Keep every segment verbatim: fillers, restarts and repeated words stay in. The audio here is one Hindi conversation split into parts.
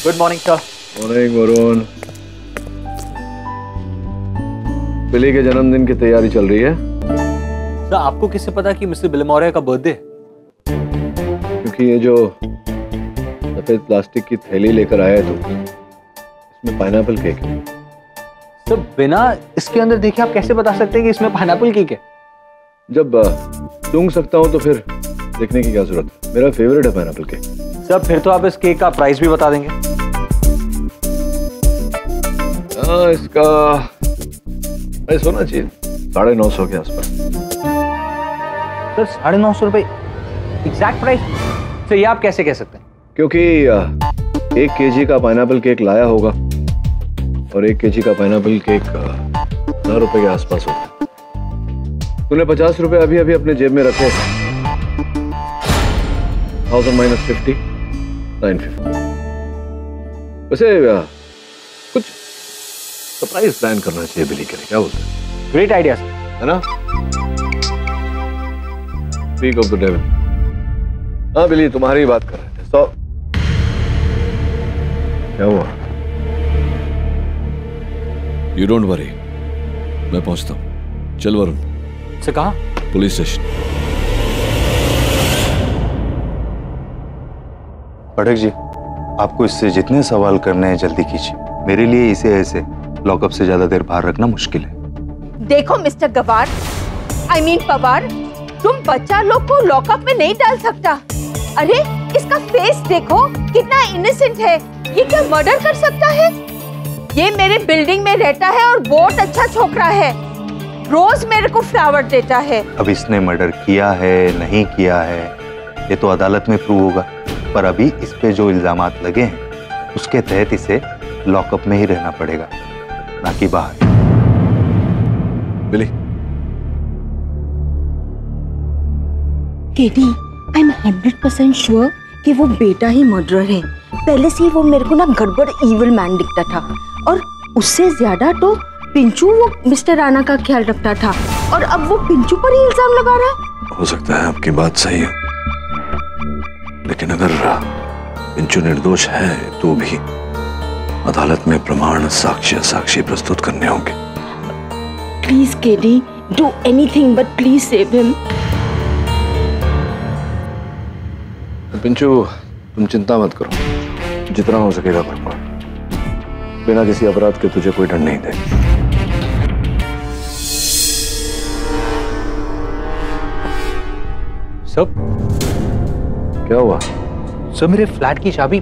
Good morning sir. Morning Varun. Billy के जन्मदिन की तैयारी चल रही है। सर आपको किससे पता कि मिस्टर बिलमोरिया का बर्थडे? क्योंकि ये जो सफेद प्लास्टिक की थैली लेकर आया है तो इसमें पाइनएप्पल केक है। सर बिना इसके अंदर देखे आप कैसे बता सकते हैं कि इसमें पाइनएप्पल केक है? जब सूंघ सकता हूँ तो फिर देखने की क्या जरूरत है? मेरा फेवरेट है पाइनएप्पल केक। सर फिर तो आप इस केक का प्राइस भी बता देंगे। हाँ, इसका प्राइस होना चाहिए साढ़े नौ सौ के आसपास। सर साढ़े नौ सौ रुपए एग्जैक्ट प्राइस? सर ये आप कैसे कह सकते हैं? क्योंकि एक केजी का पाइनएप्पल केक लाया होगा और एक केजी का पाइनएप्पल केक हजार रुपए के आसपास होता है। तूने पचास रुपए अभी अभी अपने जेब में रखे। Thousand minus fifty, nine fifty. वैसे कुछ सरप्राइज प्लान करना चाहिए बिली के लिए, क्या बोलते हैं? ग्रेट आइडिया सर, है ना? Speak of the devil. हाँ बिली, तुम्हारी बात कर रहे थे। सो क्या हुआ? यू डोंट वरी, मैं पहुंचता हूं। चल वरुण। से कहा? Police station. पाठक जी, आपको इससे जितने सवाल करने हैं जल्दी कीजिए। मेरे लिए इसे ऐसे लॉकअप से ज्यादा देर बाहर रखना मुश्किल है। देखो मिस्टर गवार, आई मीन पवार, तुम बच्चा लोग को लॉकअप में नहीं डाल सकता। अरे इसका फेस देखो, कितना इनोसेंट है। ये क्या मर्डर कर सकता है? ये मेरे बिल्डिंग में रहता है और बहुत अच्छा छोकरा है। रोज मेरे को फ्लावर देता है। अब इसने मर्डर किया है नहीं किया है ये तो अदालत में प्रूव होगा, पर अभी इस पे जो इल्जामात लगे हैं उसके तहत इसे लॉकअप में ही रहना पड़ेगा, ना कि बाहर। Billy, KD, I am hundred percent sure कि वो बेटा ही मर्डरर है। पहले से ही वो मेरे को ना गड़बड़ इविल मैन दिखता था, और उससे ज्यादा तो पिंचू वो मिस्टर राणा का ख्याल रखता था, और अब वो पिंचू पर ही इल्जाम लगा रहा है। हो सकता है आपकी बात सही है, लेकिन अगर पिंचू निर्दोष है तो भी अदालत में प्रमाण, साक्ष्य साक्षी प्रस्तुत करने होंगे। Please KD, do anything but please save him. Pinchu, तुम चिंता मत करो, जितना हो सकेगा करूंगा। बिना किसी अपराध के तुझे कोई दंड नहीं देगा। सब क्या हुआ? सर मेरे फ्लैट की चाबी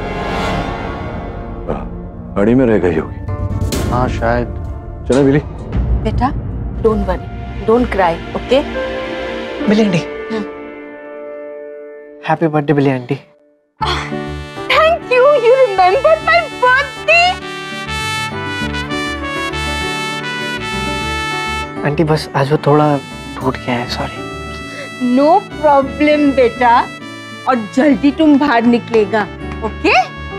गाड़ी में रह गई होगी। हाँ शायद। चलो बिली। बेटा don't worry, don't cry, okay? Billy aunty, happy birthday Billy aunty. Thank you, you remembered my birthday. Aunty बस आज वो थोड़ा टूट गया है, सॉरी। नो प्रॉब्लम बेटा, और जल्दी तुम बाहर निकलेगा, ओके?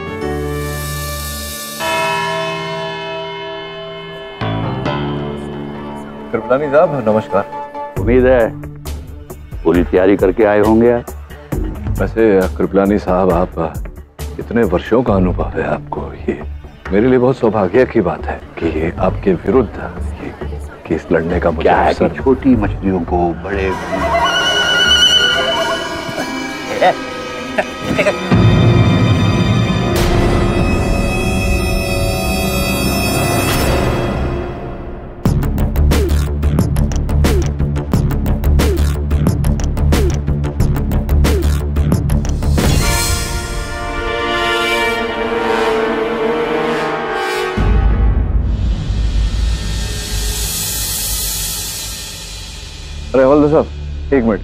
कृपलानी साहब नमस्कार। उम्मीद है पूरी तैयारी करके आए होंगे आप। वैसे कृपलानी साहब, आप इतने वर्षों का अनुभव है आपको, ये मेरे लिए बहुत सौभाग्य की बात है कि आपके विरुद्ध ये केस लड़ने का मुझे क्या है अवसर। कि छोटी मछलियों को बड़े अरे हवलदार साहब, एक मिनट।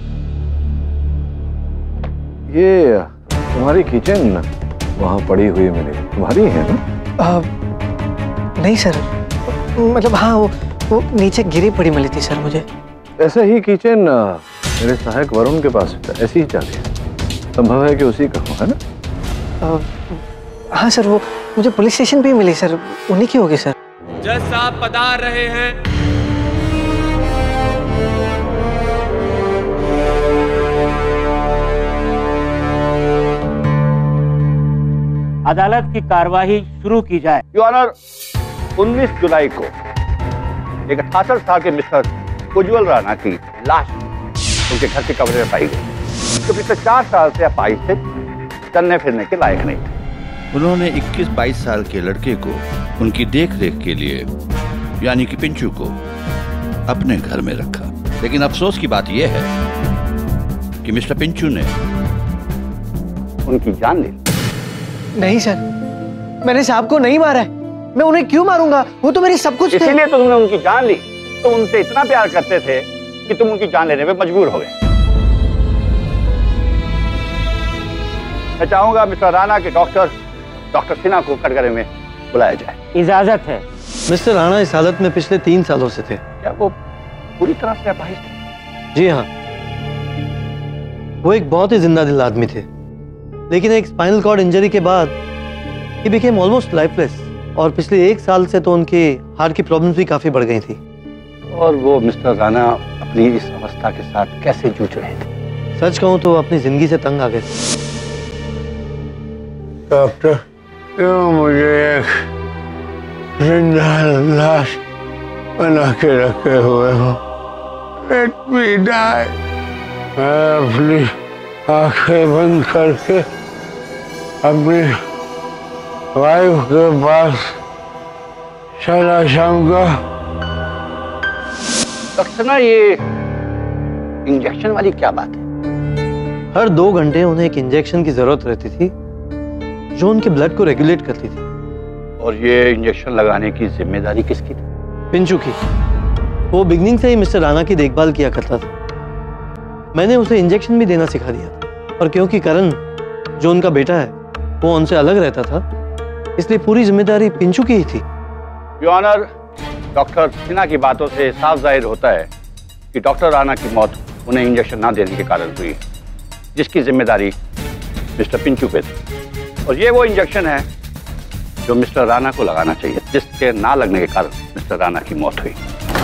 ये तुम्हारी किचन वहां पड़ी हुई मिली, तुम्हारी है ना? आ, नहीं सर, मतलब हाँ वो वो नीचे गिरी पड़ी मिली थी सर मुझे। ऐसा ही किचन मेरे सहायक वरुण के पास है, ऐसी ही चाबी है। संभव है कि उसी का हो, है ना? आ, हाँ सर, वो मुझे पुलिस स्टेशन पे ही मिली सर, उन्हीं की होगी सर। जज साहब पधार रहे हैं। अदालत की कार्यवाही शुरू की जाए। योर ऑनर, उन्नीस जुलाई को एक अठासठ साल के मिस्टर उज्जवल राणा की लाश उनके घर के कमरे में पाई गई। तो पिछले चार साल से अपाहिज से चलने फिरने के लायक नहीं थे। उन्होंने इक्कीस बाईस साल के लड़के को उनकी देखरेख के लिए यानी कि पिंचू को अपने घर में रखा। लेकिन अफसोस की बात यह है कि मिस्टर पिंचू ने उनकी जान ली। नहीं सर, मैंने साहब को नहीं मारा है। मैं उन्हें क्यों मारूंगा? वो तो मेरी सब कुछ थे। इसीलिए तो तुमने उनकी जान ली। तुम उनसे इतना प्यार करते थे कि तुम उनकी जान लेने में मजबूर हो गए। मैं चाहूंगा मिस्टर राणा के डॉक्टर डॉक्टर सिन्हा को कटघरे में बुलाया जाए। इजाजत है। मिस्टर राणा इस हालत में पिछले तीन सालों से थे। क्या वो पूरी तरह से अपाहिज थे? जी हाँ, वो एक बहुत ही जिंदा दिल आदमी थे, लेकिन एक स्पाइनल कॉर्ड इंजरी के बाद ही बिकेम ऑलमोस्ट लाइफलेस। और पिछले एक साल से तो उनकी हार्ट की प्रॉब्लम्स भी काफी बढ़ गई थी। और वो मिस्टर राणा अपनी इस अवस्था के साथ कैसे जूझ रहे थे? सच कहूं तो अपनी जिंदगी से तंग आ गए। डॉक्टर, क्यों मुझे एक जिंदा लाश बना के रखे हुए हो? Let me die। मैं अपनी आंखें बंद करके अपनी वाइफ के पास चला जाऊंगा। डॉक्टर ना, ये इंजेक्शन वाली क्या बात है? हर दो घंटे उन्हें एक इंजेक्शन की जरूरत रहती थी जो उनके ब्लड को रेगुलेट करती थी। और ये इंजेक्शन लगाने की जिम्मेदारी किसकी थी? पिंचू की। वो बिगनिंग से ही मिस्टर राणा की देखभाल किया करता था। मैंने उसे इंजेक्शन भी देना सिखा दिया था। और क्योंकि करण जो उनका बेटा है वो उनसे अलग रहता था, इसलिए पूरी जिम्मेदारी पिंचू की ही थी। योर ऑनर, डॉक्टर सिन्हा की बातों से साफ जाहिर होता है कि डॉक्टर राणा की मौत उन्हें इंजेक्शन ना देने के कारण हुई, जिसकी जिम्मेदारी मिस्टर पिंचू पे थी। और ये वो इंजेक्शन है जो मिस्टर राणा को लगाना चाहिए, जिसके ना लगने के कारण मिस्टर राणा की मौत हुई।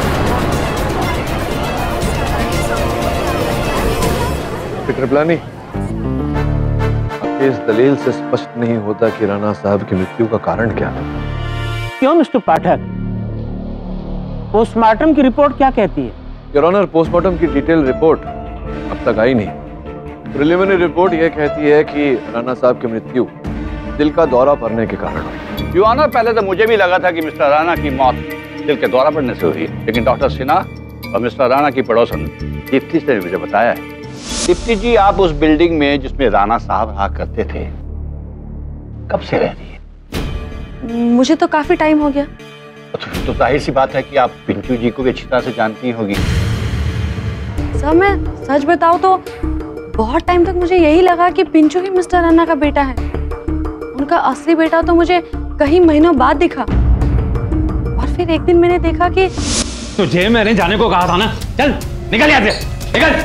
कृपलानी, आपकी इस दलील से स्पष्ट नहीं होता कि राणा साहब की मृत्यु का कारण क्या है। क्यों मिस्टर पाठक, पोस्टमार्टम की रिपोर्ट क्या कहती है? योर ऑनर, पोस्टमार्टम की डिटेल रिपोर्ट अब तक आई नहीं। प्रिलिमिनरी रिपोर्ट यह कहती है कि राणा साहब की मृत्यु दिल का दौरा पड़ने के कारण हुई। योर ऑनर, पहले तो मुझे भी लगा था कि मिस्टर राणा की मौत दिल के दौरा पड़ने से हुई, लेकिन डॉक्टर सिन्हा और मिस्टर राणा की पड़ोसन दीप्ति से मुझे बताया है। दीप्ति जी, आप उस बिल्डिंग में जिसमें राणा साहब रहा करते थे कब से रह रही है? मुझे तो काफी टाइम हो गया। तो, तो जाहिर सी बात है कि आप पिंचू जी को भी अच्छी तरह से जानती होगी। सर, मैं सच बताऊं तो बहुत टाइम तक मुझे यही लगा कि पिंचू ही मिस्टर राणा का बेटा है। उनका असली बेटा तो मुझे कई महीनों बाद दिखा। और फिर एक दिन मैंने देखा कि तुझे मैंने जाने को कहा था ना। चल निकल यहाँ से, निकल।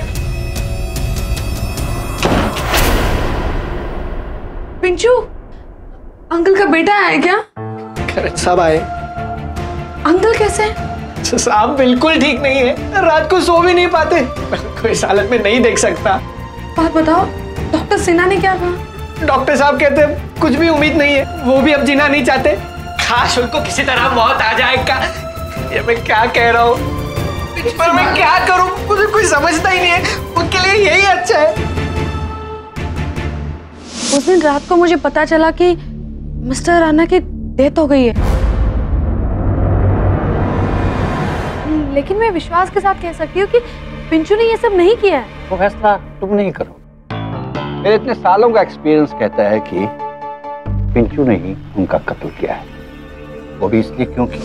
पिंचू अंकल का बेटा है क्या? सब आए। अंकल कैसे? साहब बिल्कुल ठीक नहीं है, रात को सो भी नहीं पाते। कोई इस हालत में नहीं देख सकता। बात बताओ, डॉक्टर सिन्हा ने क्या कहा? डॉक्टर साहब कहते हैं कुछ भी उम्मीद नहीं है, वो भी अब जीना नहीं चाहते। काश उनको किसी तरह मौत आ जाएगा। ये मैं क्या कह रहा हूँ, पर मैं क्या करूँ, मुझे कोई समझता ही नहीं है। उनके लिए यही अच्छा है। उस दिन रात को मुझे पता चला कि मिस्टर राणा की डेथ हो गई है, लेकिन मैं विश्वास के साथ कह सकती हूँ कि पिंचू ने ये सब नहीं किया है। वो फैसला तुम नहीं करो। मेरे इतने सालों का एक्सपीरियंस कहता है कि पिंचू ने ही उनका कत्ल किया है, वो भी इसलिए क्योंकि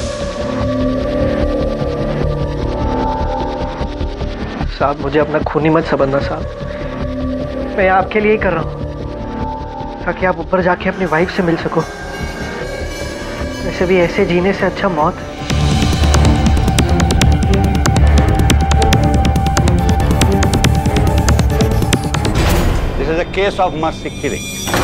साहब मुझे अपना खूनी मत समझना साहब। मैं आपके लिए ही कर रहा हूँ ताकि आप ऊपर जाके अपनी वाइफ से मिल सको। वैसे भी ऐसे जीने से अच्छा मौत। This is a case of mercy killing.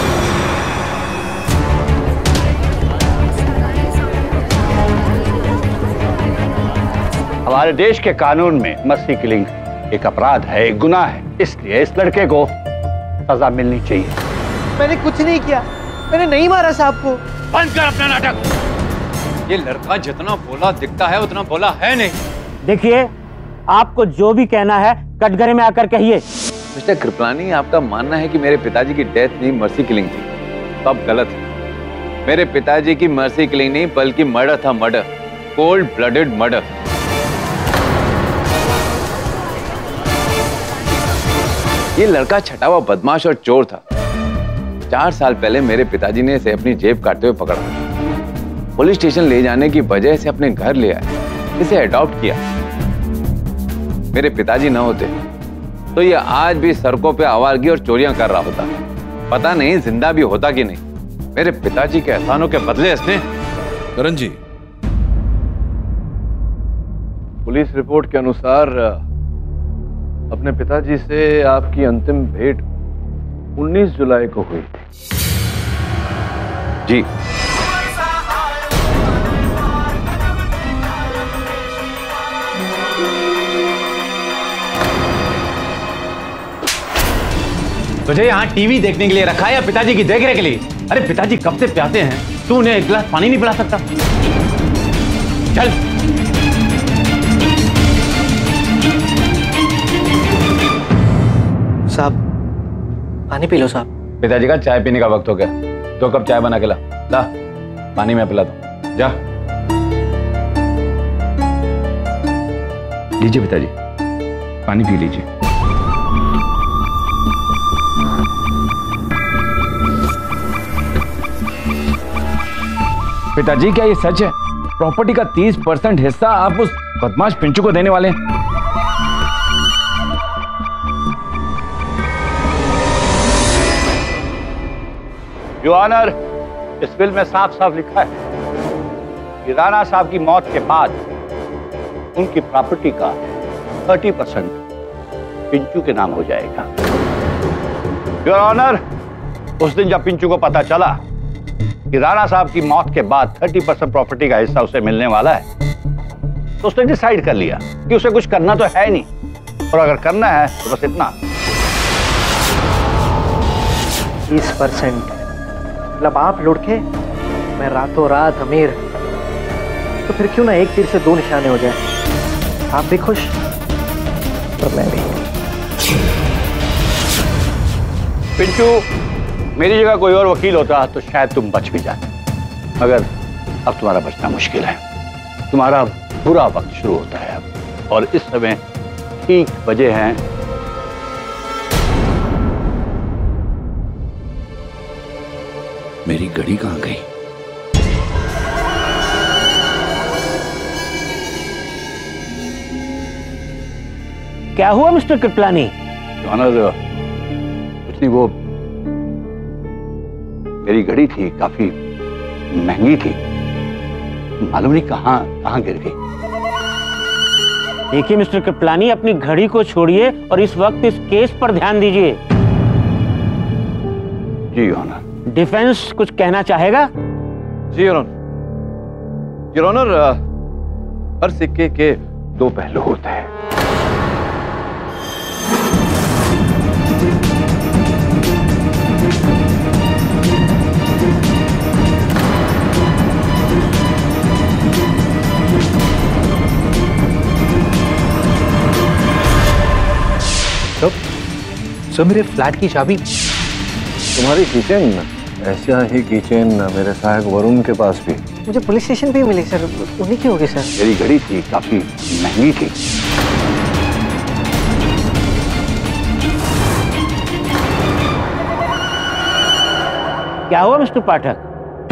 हमारे देश के कानून में मर्सी किलिंग एक अपराध है, एक गुनाह है, इसलिए इस लड़के को सजा मिलनी चाहिए। मैंने कुछ नहीं किया, मैंने नहीं मारा साहब को। बंद कर अपना नाटक। ये लड़का जितना बोला दिखता है उतना बोला है नहीं। देखिए, आपको जो भी कहना है कटघरे में आकर कहिए। मिस्टर कृपलानी, आपका मानना है कि मेरे पिताजी की डेथ नहीं मर्सी किलिंग थी, तो आप गलत है। मेरे पिताजी की मर्सी किलिंग नहीं बल्कि मर्डर था, मर्डर, कोल्ड ब्लडेड मर्डर। ये लड़का छटा हुआ बदमाश और चोर था। चार साल पहले मेरे पिताजी ने इसे अपनी जेब काटते हुए पकड़ा, पुलिस स्टेशन ले जाने की वजह से अपने घर ले आए, इसे अडॉप्ट किया। मेरे पिताजी न होते तो ये आज भी सड़कों पे आवारगी और चोरियां कर रहा होता। पता नहीं जिंदा भी होता कि नहीं। मेरे पिताजी के एहसानों के बदले इसने। करण जी, पुलिस रिपोर्ट के अनुसार अपने पिताजी से आपकी अंतिम भेंट उन्नीस जुलाई को हुई थी। जी। तुझे यहाँ टीवी देखने के लिए रखा है या पिताजी की देखरेख के लिए? अरे पिताजी कब से प्यासे हैं, तू उन्हें एक गिलास पानी नहीं पिला सकता? चल। साहब, पानी पी लो साहब। पिताजी का चाय पीने का वक्त हो गया, दो कप चाय बना के ला। ला, पानी मैं पिलाता हूँ, जा। लीजिए पिताजी, पानी पी लीजिए। पिताजी, क्या ये सच है? प्रॉपर्टी का तीस परसेंट हिस्सा आप उस बदमाश पिंचू को देने वाले हैं? योर ऑनर, इस बिल में साफ साफ लिखा है कि राणा साहब की मौत के बाद उनकी प्रॉपर्टी का तीस परसेंट पिंचू के नाम हो जाएगा। योर ऑनर, उस दिन जब पिंचू को पता चला कि राणा साहब की मौत के बाद तीस परसेंट प्रॉपर्टी का हिस्सा उसे मिलने वाला है, तो उसने डिसाइड कर लिया कि उसे कुछ करना तो है नहीं, और अगर करना है तो बस इतना, तीस परसेंट। मतलब आप लुढ़के, मैं रातों रात अमीर। तो फिर क्यों ना एक तीर से दो निशाने हो जाए। आप भी खुश और मैं भी। पिंचू, मेरी जगह कोई और वकील होता तो शायद तुम बच भी जाते, मगर अब तुम्हारा बचना मुश्किल है। तुम्हारा बुरा वक्त शुरू होता है अब, और इस समय ठीक बजे हैं मेरी घड़ी कहां गई? क्या हुआ मिस्टर कृपलानी? ऑनर, कुछ नहीं, वो मेरी घड़ी थी, काफी महंगी थी, मालूम नहीं कहां कहां गिर गई। देखिए मिस्टर कृपलानी, अपनी घड़ी को छोड़िए और इस वक्त इस केस पर ध्यान दीजिए। जी ऑनर। डिफेंस कुछ कहना चाहेगा? जी योर ऑनर। योर ऑनर, हर सिक्के के दो पहलू होते हैं। सर, मेरे फ्लैट की चाबी। तुम्हारी किचन, ऐसा ही किचन मेरे सहायक वरुण के पास भी। मुझे पुलिस स्टेशन पे ही मिली सर, उन्हीं की होगी सर। मेरी घड़ी थी, काफी महंगी थी। क्या हुआ मिस्टर पाठक?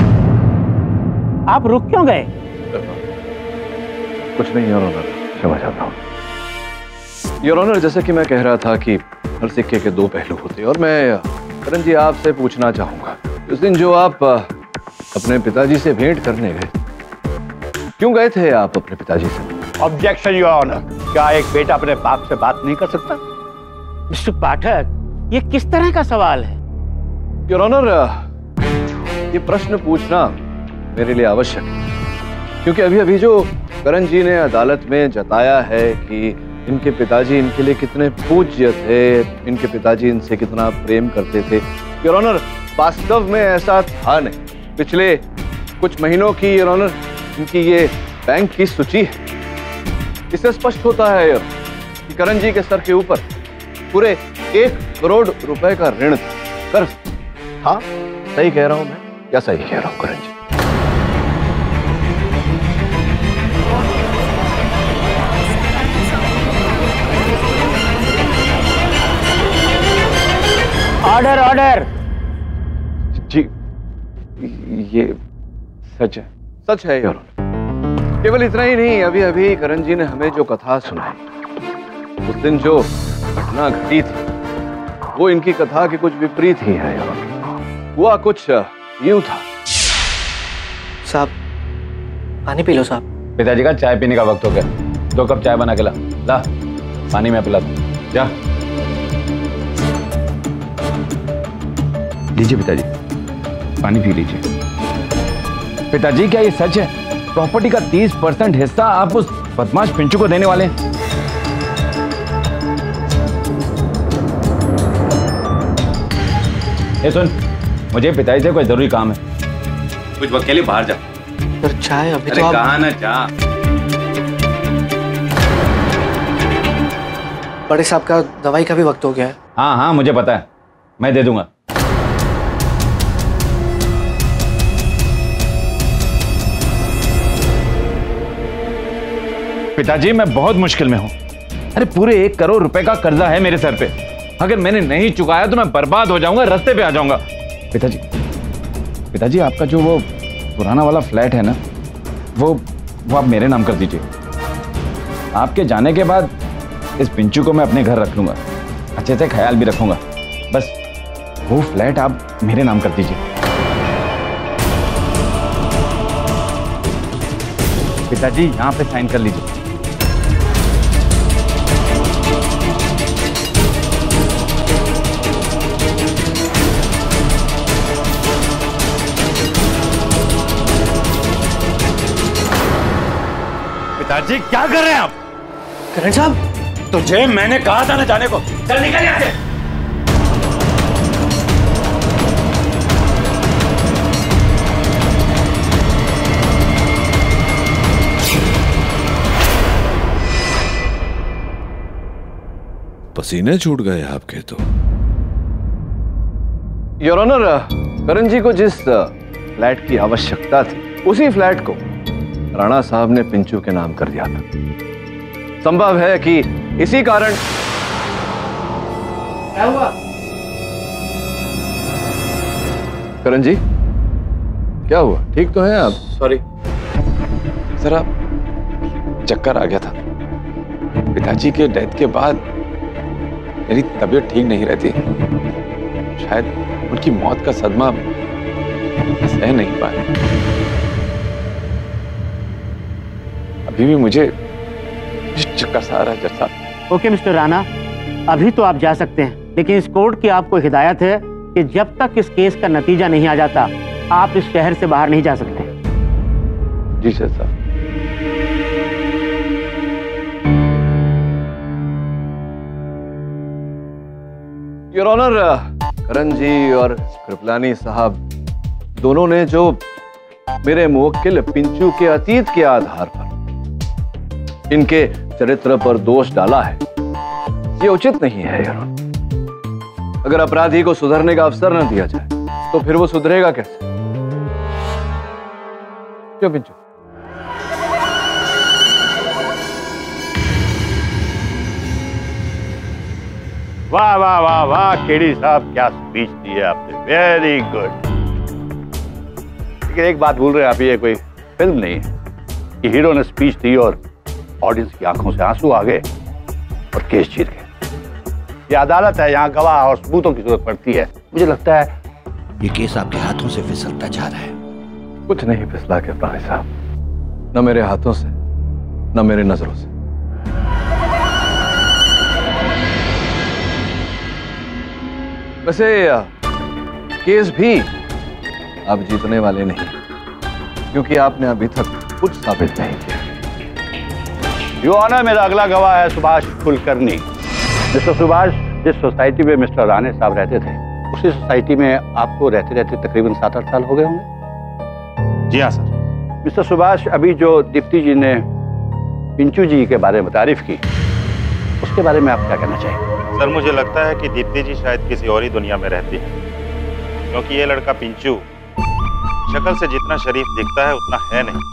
आप रुक क्यों गए? कुछ नहीं योर ऑनर, क्षमा चाहता हूँ। योर ऑनर, जैसे कि मैं कह रहा था कि हर सिक्के के दो पहलू होते हैं, और मैं करण जी आपसे पूछना चाहूंगा, उस दिन जो आप अपने पिताजी से भेंट करने गए, क्यों गए थे आप अपने पिताजी से? Objection your honour. क्या एक बेटा अपने बाप से बात नहीं कर सकता? मिस्टर पाठक, ये किस तरह का सवाल है? योर ऑनर, ये प्रश्न पूछना मेरे लिए आवश्यक है, क्योंकि अभी अभी जो करण जी ने अदालत में जताया है कि इनके पिताजी इनके लिए कितने पूज्य थे, इनके पिताजी इनसे कितना प्रेम करते थे, योर ऑनर, वास्तव में ऐसा था नहीं। पिछले कुछ महीनों की योर ऑनर इनकी ये बैंक की सूची है। इससे स्पष्ट होता है यार कि करण जी के सर के ऊपर पूरे एक करोड़ रुपए का ऋण था। कर्ज। हाँ सही कह रहा हूं मैं या सही कह रहा हूं करण जी? Order order. जी ये सच है। सच है योर ऑनर। केवल इतना ही नहीं, अभी अभी करण जी ने हमें जो कथा सुनाई, उस दिन जो घटना घटी थी वो इनकी कथा के कुछ विपरीत ही है। हुआ कुछ यूं था। साहब पानी पी लो साहब। पिताजी का चाय पीने का वक्त हो गया। दो कप चाय बना के ला। ला पानी में पिला दो। जा लीजिए पिताजी, पानी पी लीजिए। पिताजी क्या ये सच है? प्रॉपर्टी का तीस परसेंट हिस्सा आप उस बदमाश पिंचू को देने वाले हैं? ए सुन, मुझे पिताजी से कोई जरूरी काम है। कुछ वक्त के लिए बाहर जा। पर चाय अभी अरे तो कहा ना जा। बड़े साहब का दवाई का भी वक्त हो गया है। हाँ हाँ मुझे पता है, मैं दे दूंगा। पिताजी मैं बहुत मुश्किल में हूं। अरे पूरे एक करोड़ रुपए का कर्जा है मेरे सर पे। अगर मैंने नहीं चुकाया तो मैं बर्बाद हो जाऊंगा, रास्ते पे आ जाऊंगा। पिताजी पिताजी आपका जो वो पुराना वाला फ्लैट है ना, वो वो आप मेरे नाम कर दीजिए। आपके जाने के बाद इस पिंचू को मैं अपने घर रख लूंगा, अच्छे से ख्याल भी रखूंगा। बस वो फ्लैट आप मेरे नाम कर दीजिए। पिताजी यहां पे साइन कर लीजिए। पिताजी क्या कर रहे हैं आप? करण साहब तुझे मैंने कहा था ना जाने को। चल निकल यहां से। पसीने छूट गए आपके तो। योर ऑनर, करण जी को जिस फ्लैट की आवश्यकता थी उसी फ्लैट को राणा साहब ने पिंचू के नाम कर दिया था। संभव है कि इसी कारण। क्या हुआ? करण जी क्या हुआ? ठीक तो है आप? सॉरी जरा चक्कर आ गया था। पिताजी के डेथ के बाद मेरी तबीयत ठीक नहीं रहती। शायद उनकी मौत का सदमा सह नहीं पाया। अभी भी मुझे चक्कर सा आ रहा है जज साहब। ओके मिस्टर राणा, अभी तो आप जा सकते हैं, लेकिन इस कोर्ट की आपको हिदायत है कि जब तक इस केस का नतीजा नहीं आ जाता आप इस शहर से बाहर नहीं जा सकते। जी जज साहब। योर ऑनर, करण जी और कृपलानी साहब दोनों ने जो मेरे मुवक्किल पिंचू के अतीत के आधार पर इनके चरित्र पर दोष डाला है, ये उचित नहीं है योर ऑनर। अगर अपराधी को सुधरने का अवसर न दिया जाए तो फिर वो सुधरेगा कैसे? क्यों पिंचू? वाह वाह वाह वाह केडी साहब, क्या स्पीच दी है आपने। Very good. लेकिन एक बात भूल रहे हैं आप, ये कोई फिल्म नहीं है कि हीरो ने स्पीच दी और ऑडियंस की आंखों से आंसू आ गए और केस जीत गए। ये अदालत है, यहाँ गवाह और सबूतों की जरूरत पड़ती है। मुझे लगता है ये केस आपके हाथों से फिसलता जा रहा है। कुछ नहीं फिसला के भाई साहब, न मेरे हाथों से न मेरे नजरों से। वैसे केस भी आप जीतने वाले नहीं, क्योंकि आपने अभी तक कुछ साबित नहीं किया। यो ऑनर, मेरा अगला गवाह है सुभाष कुलकर्णी। मिस्टर सुभाष, जिस सोसाइटी में मिस्टर राणे साहब रहते थे दूसरी सोसाइटी में आपको रहते रहते तकरीबन सात आठ साल हो गए होंगे। जी हाँ सर। मिस्टर सुभाष, अभी जो दीप्ति जी ने पिंचू जी के बारे में तारीफ की, उसके बारे में आप क्या कहना चाहेंगे? सर, मुझे लगता है कि दीप्ति जी शायद किसी और ही दुनिया में रहती है, क्योंकि ये लड़का पिंचू शक्ल से जितना शरीफ दिखता है उतना है नहीं।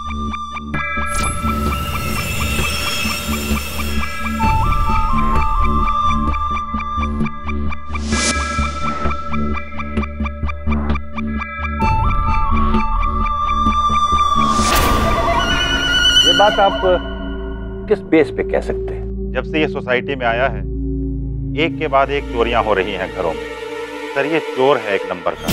ये बात आप किस बेस पे कह सकते हैं? जब से ये सोसाइटी में आया है, एक के बाद एक चोरियां हो रही हैं घरों में। सर, ये चोर है एक नंबर का।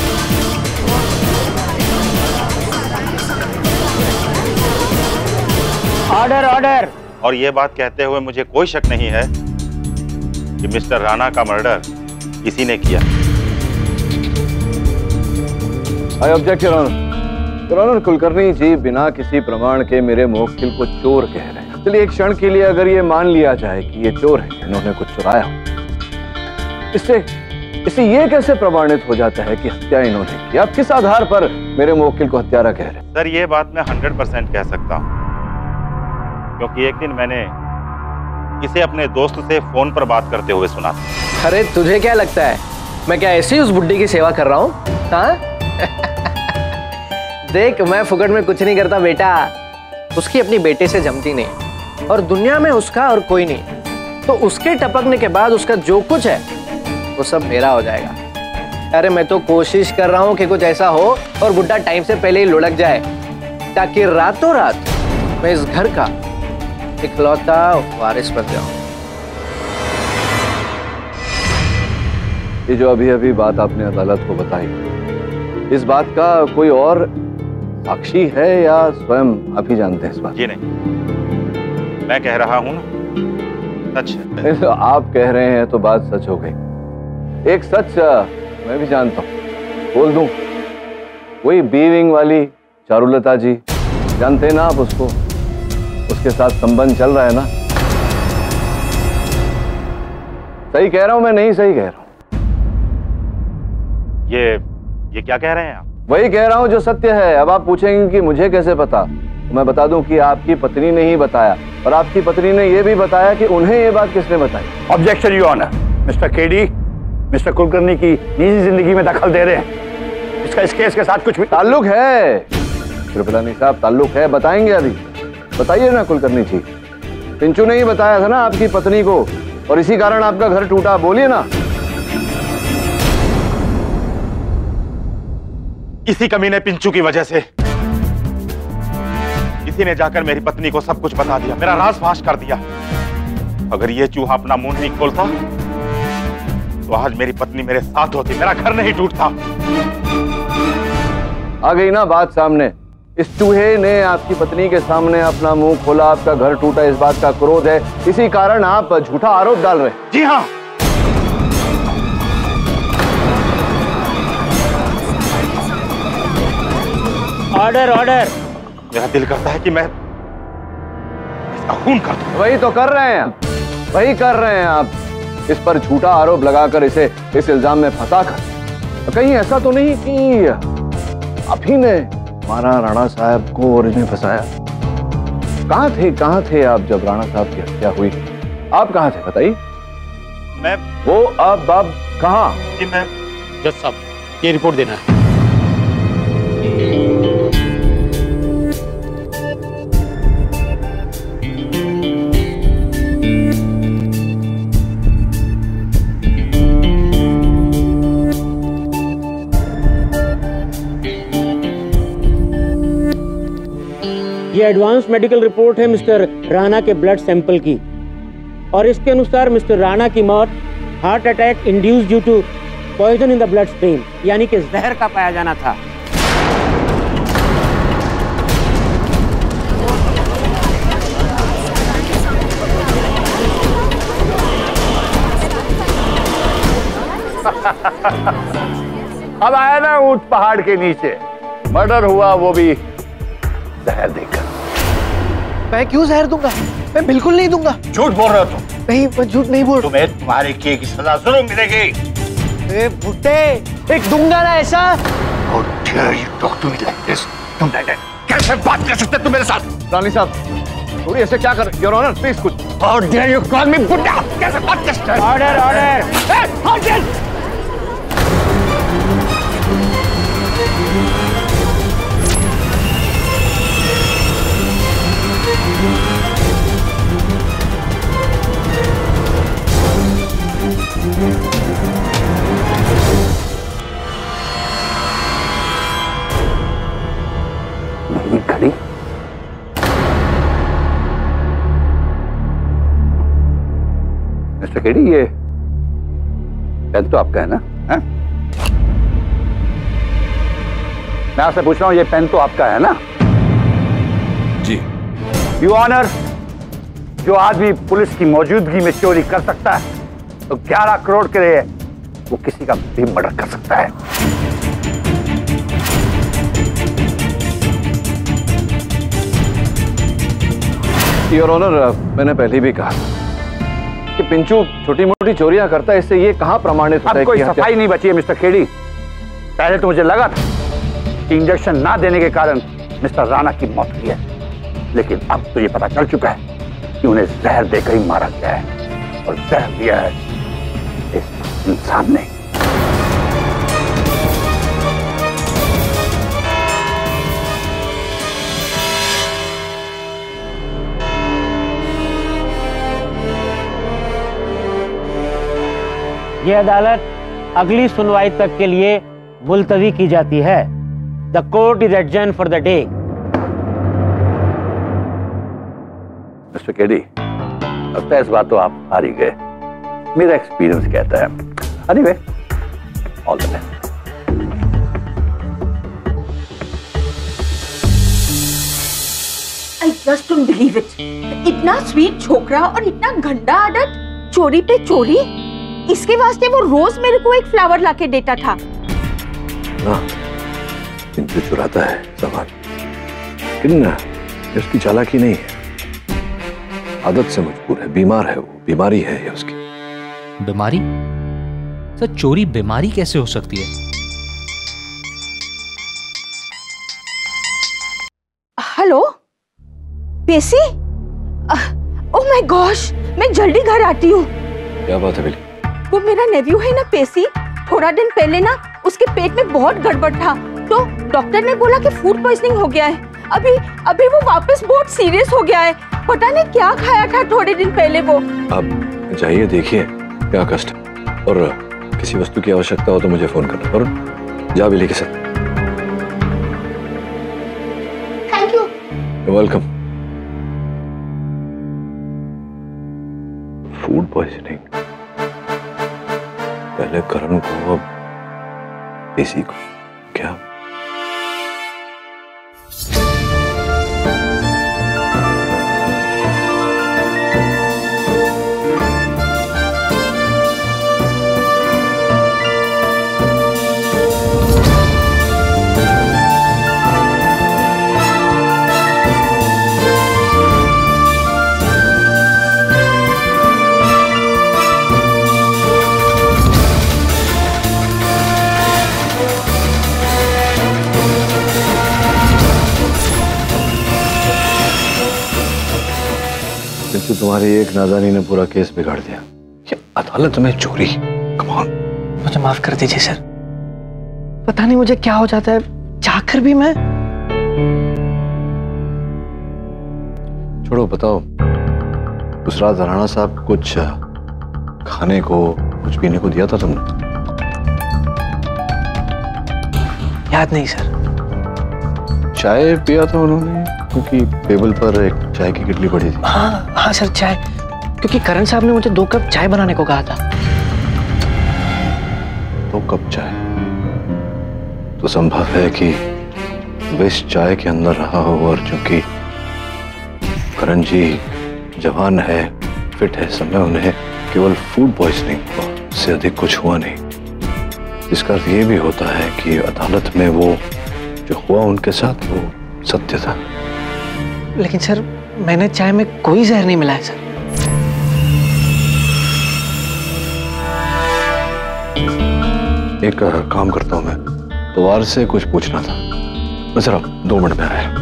Order order. और ये बात कहते हुए मुझे कोई शक नहीं है कि मिस्टर राणा का मर्डर इसी ने किया। I object your honour. Your honour, Kulkarni ji बिना किसी प्रमाण के मेरे मुवक्किल को चोर कह रहे हैं। चलिए एक क्षण के लिए अगर ये मान लिया जाए कि ये चोर है, इन्होंने कुछ चुराया हो, इससे इससे ये कैसे प्रमाणित हो जाता है कि हत्या इन्होंने की? आप किस आधार पर मेरे मुवक्किल को हत्यारा कह रहे हैं? सर, ये बात मैं हंड्रेड परसेंट कह सकता हूँ, क्योंकि एक दिन मैंने इसे अपने दोस्त से फोन पर बात करते हुए सुना था। अरे तुझे क्या लगता है मैं क्या ऐसे ही उस बुड्ढी की सेवा कर रहा हूँ? हाँ? देख, मैं फुकट में कुछ नहीं करता बेटा। उसकी अपनी बेटे से जमती नहीं और दुनिया में उसका और कोई नहीं, तो उसके टपकने के बाद उसका जो कुछ है वो सब मेरा हो जाएगा। अरे मैं तो कोशिश कर रहा हूँ कि कुछ ऐसा हो और बुड्ढा टाइम से पहले ही लुढ़क जाए, ताकि रातों रात मैं इस घर का इकलौता वारिस बन जाऊं। ये जो अभी अभी बात आपने अदालत को बताई, इस बात का कोई और साक्षी है या स्वयं आप ही जानते हैं इस बात? जी नहीं, मैं कह रहा हूं ना, सच है। तो आप कह रहे हैं तो बात सच हो गई। एक सच मैं भी जानता हूं, बोल दूं। वही बीविंग वाली चारुलता जी, जानते हैं ना आप उसको? उसके साथ संबंध चल रहा है ना? सही कह रहा हूं मैं, नहीं सही कह रहा हूं? ये ये क्या कह रहे हैं आप? वही कह रहा हूं जो सत्य है। अब आप पूछेंगे कि मुझे कैसे पता, तो मैं बता दूं कि आपकी पत्नी ने ही बताया, और आपकी पत्नी ने यह भी बताया कि उन्हें यह बात किसने बताई। Objection your honour. Mister KD, mister Kulkarni की निजी जिंदगी में दखल दे रहे हैं। इसका इस केस के साथ कुछ भी ताल्लुक है? कृपलानी साहब, ताल्लुक है, बताएंगे अभी। बताइए ना कुलकर्णी जी, पिंचू ने ही बताया था ना आपकी पत्नी को, और इसी कारण आपका घर टूटा। बोलिए ना। इसी कमीने पिंचू की वजह से इसी ने जाकर मेरी पत्नी को सब कुछ बता दिया, मेरा राज फाश कर दिया। अगर ये चूहा अपना मुंह नहीं खोलता तो आज मेरी पत्नी मेरे साथ होती, मेरा घर नहीं टूटता। आ गई ना बात सामने। इस चूहे ने आपकी पत्नी के सामने अपना मुंह खोला, आपका घर टूटा, इस बात का क्रोध है, इसी कारण आप झूठा आरोप डाल रहे हैं। जी हाँ। Order order. मेरा दिल करता है कि मैं इसका खून कर दूं। वही तो कर रहे हैं, वही कर रहे हैं आप। इस पर झूठा आरोप लगाकर इसे इस इल्जाम में फंसाकर। कहीं ऐसा तो नहीं कि आप ही ने हमारा राणा साहब को और इन्हें फंसाया? कहाँ थे कहाँ थे आप जब राणा साहब की हत्या हुई? आप कहाँ थे बताइए? मैं वो अब अब कहाँ? जी मैं जज साहब, ये रिपोर्ट देना है। ये एडवांस मेडिकल रिपोर्ट है मिस्टर राणा के ब्लड सैंपल की, और इसके अनुसार मिस्टर राणा की मौत heart attack induced due to poison in the blood stream, यानी कि जहर का पाया जाना था। अब आया ना ऊंट पहाड़ के नीचे, मर्डर हुआ वो भी जहर देकर। मैं क्यों जहर दूंगा? मैं बिल्कुल नहीं दूंगा। झूठ बोल रहे हो तुम। नहीं, मैं झूठ नहीं बोल रहा। तुम्हें तुम्हारे किए की सजा जरूर मिलेगी। बुड्ढे, एक दूंगा ना ऐसा। How dare you talk to me like this? तुम कैसे बात कर सकते तुम मेरे साथ? रानी साहब, थोड़ी ऐसे क्या कर? Your Honor, please कुछ। How dare you call me बुड्ढा? कैसे बात कर सकते हैं? Order, order. Hey, how dare? घड़ी मिस्टर केडी, ये पेन तो आपका है ना? है? मैं आपसे पूछ रहा हूं, ये पेन तो आपका है ना? जी। यू ऑनर, जो आदमी पुलिस की मौजूदगी में चोरी कर सकता है तो ग्यारह करोड़ के लिए वो किसी का भी मर्डर कर सकता है। योर ऑनर, मैंने पहले भी कहा कि पिंचू छोटी मोटी चोरियां करता है, इससे ये कहां प्रमाणित होता है? अब कोई सफाई नहीं बची है मिस्टर केडी। पहले तो मुझे लगा था कि इंजेक्शन ना देने के कारण मिस्टर राणा की मौत हुई है, लेकिन अब तो ये पता चल चुका है कि उन्हें जहर देकर ही मारा गया है, और जहर दिया है इस इंसान ने। ये अदालत अगली सुनवाई तक के लिए मुलतवी की जाती है। The court is adjourn for the day. Mister KD, लगता है इस बात तो आप हार ही गए, मेरा एक्सपीरियंस कहता है। Anyway, all the best. I just don't believe it. इतना स्वीट छोकरा और इतना गंदा आदत, चोरी पे चोरी। इसके वास्ते वो रोज मेरे को एक फ्लावर लाके देता था। ना, पिंचू चुराता है सामान, लेकिन इसकी चालाकी नहीं है, आदत से मजबूर है, बीमार है, वो बीमारी है ये उसकी। बीमारी? सर, चोरी बीमारी कैसे हो सकती है? हेलो पेशी, ओह माय गॉश, मैं जल्दी घर आती हूँ। क्या बात है बिली? वो मेरा नेव्यू है ना पेशी, थोड़ा दिन पहले ना उसके पेट में बहुत गड़बड़ था, तो डॉक्टर ने बोला कि फूड पॉइजनिंग हो गया है। अभी अभी वो वापस बहुत सीरियस हो गया है, पता नहीं क्या खाया था थोड़े दिन पहले वो। आप जाइए, देखिए क्या कष्ट है, और किसी वस्तु की आवश्यकता हो तो मुझे फोन करना। और जा बिली के साथ। Thank you. Welcome. Food poisoning, पहले करण को, अब इसी को। क्या तो तुम्हारी एक नादानी ने पूरा केस बिगाड़ दिया। ये अदालत में चोरी, कम ऑन। मुझे माफ कर दीजिए सर, पता नहीं मुझे क्या हो जाता है, जाकर भी मैं। छोड़ो, बताओ, उस रात राणा साहब कुछ खाने को, कुछ पीने को दिया था तुमने? याद नहीं सर। चाय पिया था उन्होंने, क्योंकि टेबल पर एक चाय की किटली पड़ी थी। हाँ हाँ सर, चाय, क्योंकि करण साहब ने मुझे दो कप चाय बनाने को कहा था। दो कप चाय? तो संभव है कि विष चाय के अंदर रहा हो, और चूंकि करण जी जवान है, फिट है, समय उन्हें केवल फूड पॉइजनिंग से अधिक कुछ हुआ नहीं। इसका अर्थ ये भी होता है कि अदालत में वो जो हुआ उनके साथ वो सत्य था। लेकिन सर, मैंने चाय में कोई जहर नहीं मिलाया सर। एक काम करता हूं मैं, पवार से कुछ पूछना था। मैं जरा दो मिनट में आया।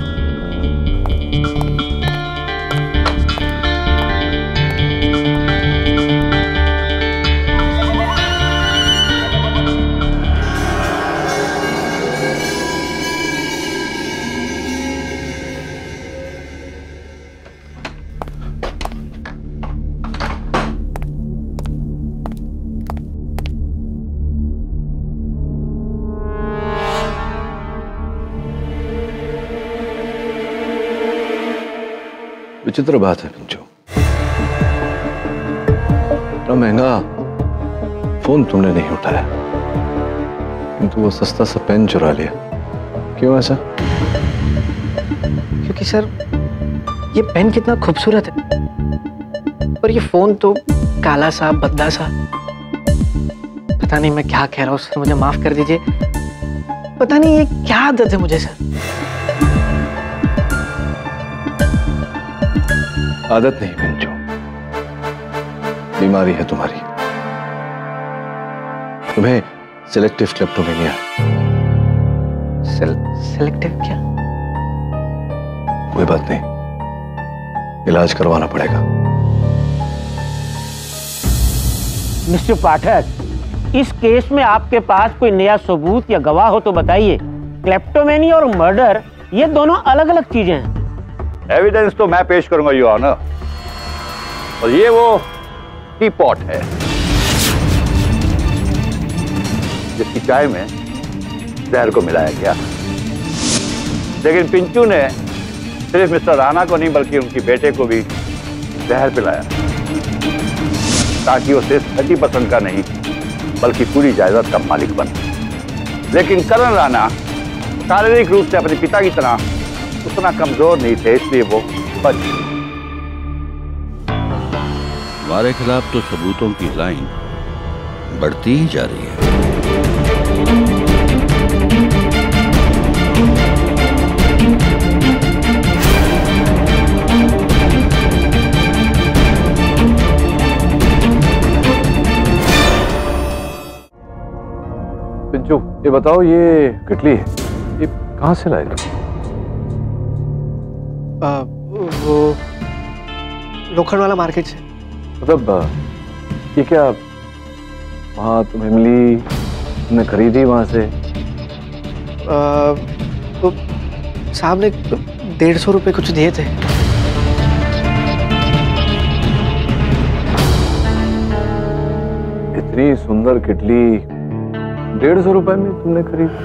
विचित्र बात है पिंचू, इतना महंगा फोन तुमने नहीं उठाया, किंतु वो सस्ता सा पेन चुरा लिया। क्यों ऐसा? क्योंकि सर ये पेन कितना खूबसूरत है और ये फोन तो काला सा भद्दा सा। पता नहीं मैं क्या कह रहा हूँ सर, मुझे माफ कर दीजिए। पता नहीं ये क्या आदत है मुझे सर। आदत नहीं पिंचू, बीमारी है तुम्हारी। तुम्हें सिलेक्टिव क्लेप्टोमेनिया है। सेल, सिलेक्टिव क्या? कोई बात नहीं, इलाज करवाना पड़ेगा। मिस्टर पाठक, इस केस में आपके पास कोई नया सबूत या गवाह हो तो बताइए। क्लेप्टोमेनिया और मर्डर ये दोनों अलग अलग चीजें हैं। एविडेंस तो मैं पेश करूंगा योर ऑनर। और ये वो टी पॉट है जिसकी चाय में जहर को मिलाया गया, लेकिन पिंचू ने सिर्फ मिस्टर राणा को नहीं बल्कि उनकी बेटे को भी जहर पिलाया ताकि वो सिर्फ थर्टी परसेंट का नहीं बल्कि पूरी जायदाद का मालिक बने। लेकिन करण राणा शारीरिक रूप से अपने पिता की तरह उतना कमजोर नहीं थे, इसलिए वो बच गए। हमारे खिलाफ तो सबूतों की लाइन बढ़ती ही जा रही है। पिंचू ये बताओ, ये किटली है, ये कहां से लाए तुम? वो लोखंड वाला मार्केट से। मतलब ये क्या वहां तुम्हें मिली, तुमने खरीदी वहां से? आ, तो साहब ने डेढ़ सौ रुपए कुछ दिए थे। इतनी सुंदर किटली डेढ़ सौ रुपए में तुमने खरीदी?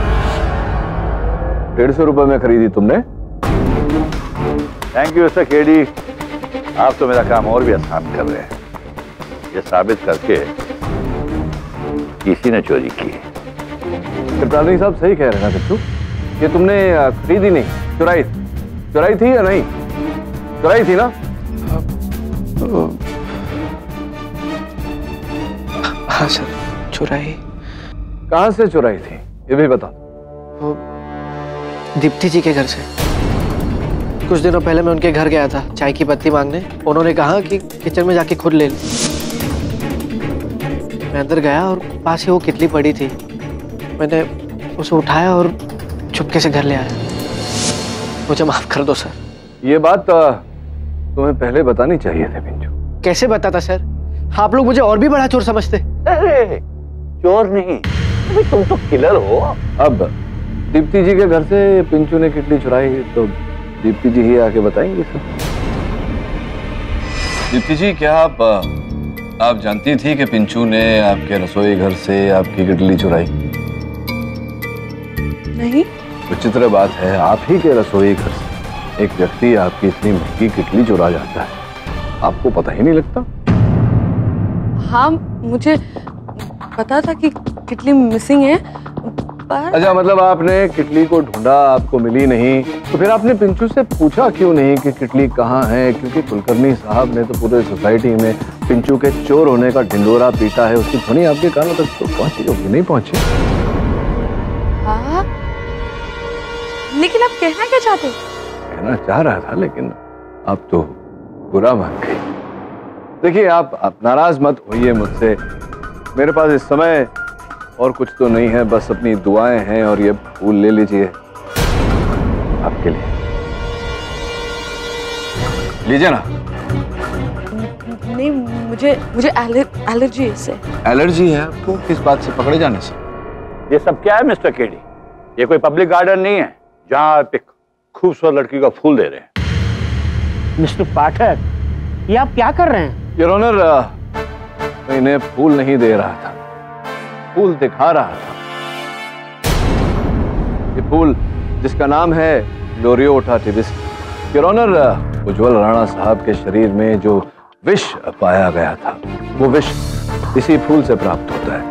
डेढ़ सौ रुपए में खरीदी तुमने? थैंक यू मिस्टर केडी, आप तो मेरा काम और भी आसान कर रहे हैं। ये साबित करके किसी ने चोरी की। कंट्रोलिंग साहब सही कह रहे हैं ना पिंचू, ये तुमने खरीदी नहीं, चुराई चुराई थी या नहीं? चुराई थी ना? हाँ सर, चुराई। कहां से चुराई थी ये भी बता। वो दीप्ति जी के घर से। कुछ दिनों पहले मैं उनके घर गया था चाय की पत्ती मांगने। उन्होंने कहा कि किचन में जाके खुद ले ले। मैं अंदर गया और पास ही वो किटली पड़ी थी। मैंने उसे उठाया और चुपके से घर ले आया। मुझे माफ कर दो सर। ये बात तुम्हें पहले बतानी चाहिए थी पिंचू। कैसे बताता सर? आप लोग मुझे और भी बड़ा चोर समझते। अरे चोर नहीं, तुम तो किलर हो। अब दीप्ति जी के घर से पिंचू ने किटली चुराई तो दीप्ति जी ही आके बताएंगे सब। दीप्ति जी, क्या आप आप जानती थी कि पिंचू ने आपके रसोई घर से आपकी किटली चुराई? नहीं। विचित्र बात है, आप ही के रसोई घर से एक व्यक्ति आपकी इतनी महंगी किटली चुरा जाता है, आपको पता ही नहीं लगता? हाँ, मुझे पता था कि किटली मिसिंग है पर... अच्छा, मतलब आपने किटली को ढूंढा, आपको मिली नहीं, तो फिर आपने पिंचू से पूछा क्यों नहीं कि किटली कहाँ है? क्योंकि कुलकर्णी साहब ने तो पूरे सोसाइटी में पिंचू के चोर होने का ढिंडोरा पीटा है, उसकी ध्वनि आपके कानों तक तो पहुंची होगी, नहीं पहुंची? हाँ, लेकिन आप कहना क्या चाहते? कहना चाह रहा था लेकिन आप तो बुरा मान गई। देखिए, आप, आप नाराज मत होइए मुझसे। मेरे पास इस समय और कुछ तो नहीं है, बस अपनी दुआएं हैं। और ये फूल ले लीजिए आपके लिए, लीजिए ना। नहीं, मुझे मुझे एलर्जी है इससे। एलर्जी है आपको? किस बात से? पकड़े जाने से? ये सब क्या है मिस्टर केडी? ये कोई पब्लिक गार्डन नहीं है जहां आप एक खूबसूरत लड़की को फूल दे रहे हैं। मिस्टर पाठक, ये आप क्या कर रहे हैं? योर ऑनर, मैं इन्हें फूल नहीं दे रहा था, फूल दिखा रहा था। ये फूल जिसका नाम है लोरियोटा टिबिस। योर ऑनर, उज्जवल राणा साहब के शरीर में जो विष पाया गया था, वो विष इसी फूल से प्राप्त होता है।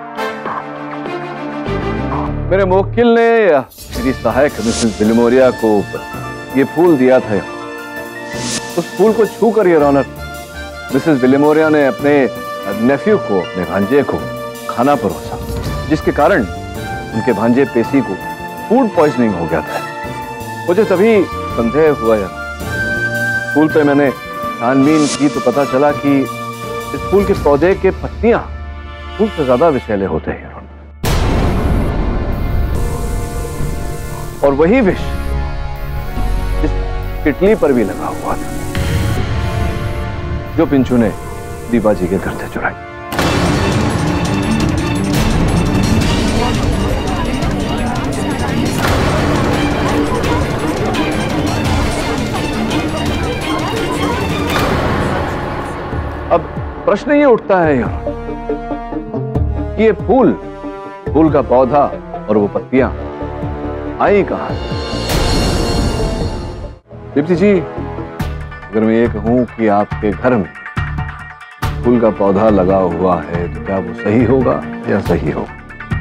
मेरे मुवक्किल ने मेरी सहायक मिसेस विलिमोरिया को ये फूल दिया था। उस फूल को छूकर योर ऑनर, मिसेस विलिमोरिया ने अपने नेफ्यू को, अपने भांजे को खाना परोसा, जिसके कारण उनके भांजे पेशी को फूड पॉइजनिंग हो गया था। मुझे तभी संदेह हुआ यार, फूल पे मैंने छानबीन की तो पता चला कि इस फूल के पौधे के पत्तियां फूल से ज्यादा विषैले होते हैं। और वही विष इस तितली पर भी लगा हुआ था जो पिंचू ने दीपा जी के घर से चुराई। अब प्रश्न ये उठता है यहाँ कि ये फूल, फूल का पौधा और वो पत्तियां आई कहां से? दीप्ति जी, अगर मैं ये कहूं कि आपके घर में फूल का पौधा लगा हुआ है तो क्या वो सही होगा या सही होगा?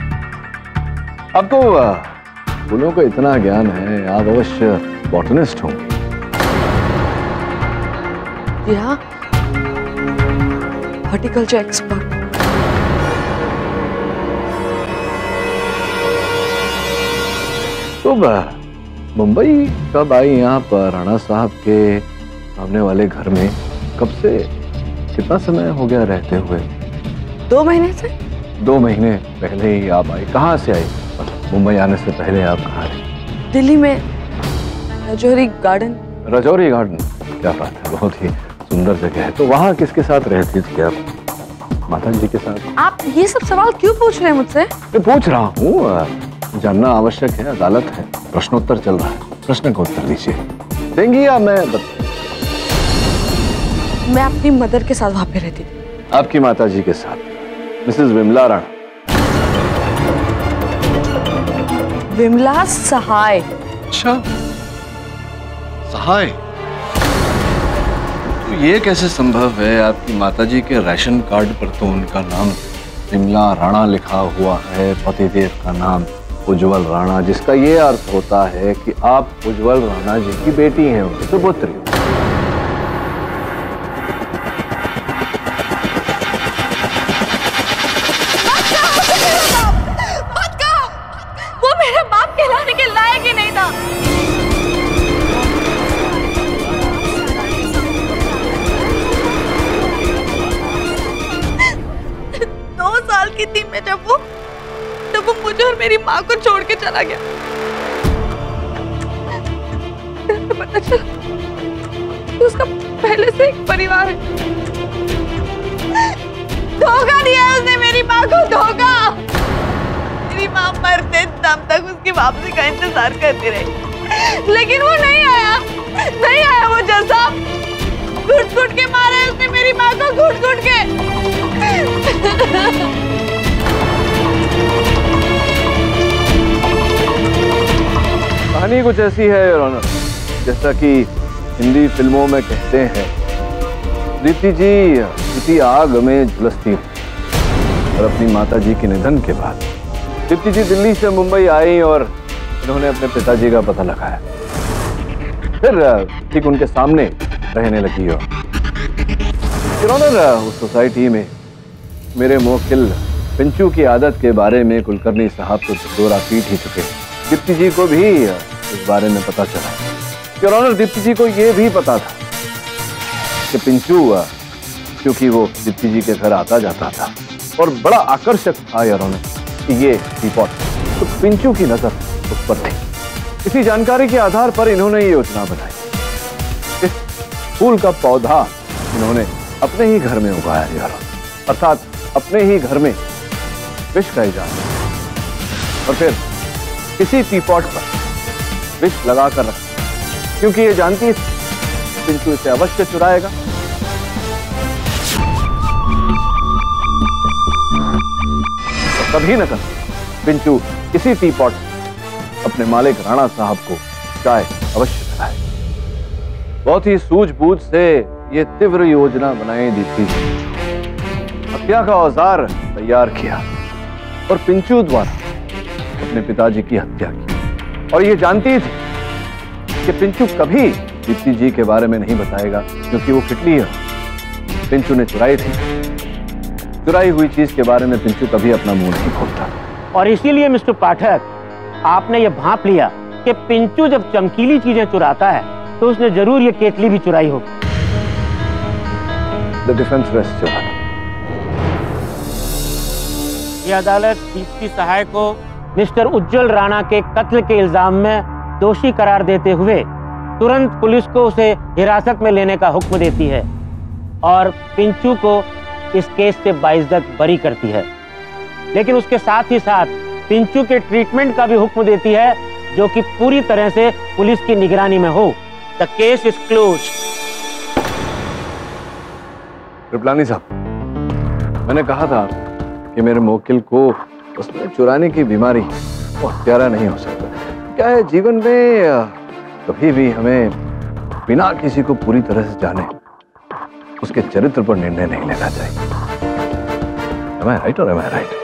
आपको फूलों का इतना ज्ञान है, आप अवश्य बॉटनिस्ट होंगे। जी हाँ, हॉर्टिकल्चर एक्सपर्ट। तो मुंबई कब आई यहाँ पर राणा साहब के सामने वाले घर में? कब से, कितना समय हो गया रहते हुए? दो महीने से। दो महीने पहले ही आप आई। कहाँ से आई? मुंबई आने से पहले आप कहाँ रही? दिल्ली में रजौरी गार्डन। रजौरी गार्डन, क्या बात है, बहुत ही सुंदर जगह है। तो वहाँ किसके साथ रहती थी आप? माता जी के साथ। आप ये सब सवाल क्यों पूछ रहे हैं मुझसे? मैं पूछ रहा हूँ, जानना आवश्यक है, अदालत है, प्रश्नोत्तर चल रहा है, प्रश्न का उत्तर दीजिए। देंगी या मैं बता? मैं अपनी मदर के साथ वहां पे रहती थी। आपकी माता जी के साथ, मिसेस विमला राणा? विमला सहाय। अच्छा, सहाय। तो ये कैसे संभव है? आपकी माताजी के राशन कार्ड पर तो उनका नाम विमला राणा लिखा हुआ है, पतिदेव का नाम उज्जवल राणा, जिसका ये अर्थ होता है कि आप उज्जवल राणा जी की बेटी हैं, उनकी सुपुत्री। वो मेरा बाप कहलाने के लायक ही नहीं था। दो साल की थी मैं जब वो जब वो मुझे और मेरी माँ को छोड़ के चला गया। पता चला कि उसका पहले से एक परिवार है। धोखा दिया उसने मेरी माँ को, धोखा। मेरी माँ मरते दम तक उसकी वापसी का इंतजार करती रही, लेकिन वो नहीं आया, नहीं आया वो जैसा। घुट घुट के मारा उसने मेरी माँ को, घुट घुट के। कहानी कुछ ऐसी है योर ऑनर, जैसा कि हिंदी फिल्मों में कहते हैं, दीप्ति जी किसी आग में झुलसती और अपनी माता जी के निधन के बाद दीप्ति जी दिल्ली से मुंबई आई और इन्होंने अपने पिताजी का पता लगाया, फिर ठीक उनके सामने रहने लगी। और योर ऑनर, उस सोसाइटी में मेरे मुवक्किल पिंचू की आदत के बारे में कुलकर्णी साहब को दोहरा पीट ही चुके। दीप्ति जी को भी इस बारे में पता चला। योर ऑनर, दीप्ति जी को यह भी पता था कि पिंचू, क्योंकि वो दीप्ति जी के घर आता जाता था और बड़ा आकर्षक था योर ऑनर, कि ये टीपॉट, तो पिंचू की नजर उस पर थी। इसी जानकारी के आधार पर इन्होंने ये योजना बनाई। इस फूल का पौधा इन्होंने अपने ही घर में उगाया यार, अर्थात अपने ही घर में विष का इजाद, और फिर किसी टीपॉट पर विष लगाकर रखा, क्योंकि ये जानती थी पिंचू इसे अवश्य चुराएगा। कभी न कभी पिंचू किसी टीपॉट से अपने मालिक राणा साहब को चाय अवश्य पिलाए। बहुत ही सूझबूझ से ये तीव्र योजना बनाई दी थी। हत्या का औजार तैयार किया और पिंचू द्वारा अपने पिताजी की हत्या की, और ये जानती थी कि पिंचू कभी दीप्ति जी के बारे में नहीं बताएगा, क्योंकि वो किटली है। पिंचू ने चुराई थी, चुराई हुई चीज के बारे में पिंचू कभी अपना मुंह नहीं खोलता। और इसीलिए मिस्टर पाठक, आपने ये भांप लिया कि पिंचू जब चमकीली चीजें चुराता है तो उसने जरूर ये केतली भी चुराई होगी। The defense rests, Your Honor. ये अदालत दीप्ति सहाय को मिस्टर उज्जवल राणा के कत्ल के इल्जाम में दोषी करार देते हुए तुरंत पुलिस को उसे हिरासत में लेने का हुक्म देती है और पिंचू को इस केस से बाइज्जत बरी करती है। लेकिन उसके साथ ही साथ पिंचू के ट्रीटमेंट का भी हुक्म देती है, जो कि पूरी तरह से पुलिस की निगरानी में हो। The case is close. Kripalani साहब, मैंने कहा था कि मेरे मोकिल को उसमें चुराने की बीमारी और हत्यारा नहीं हो सकता। क्या है, जीवन में कभी भी हमें बिना किसी को पूरी तरह से जाने उसके चरित्र पर निर्णय नहीं लेना चाहिए। Am I right or am I right?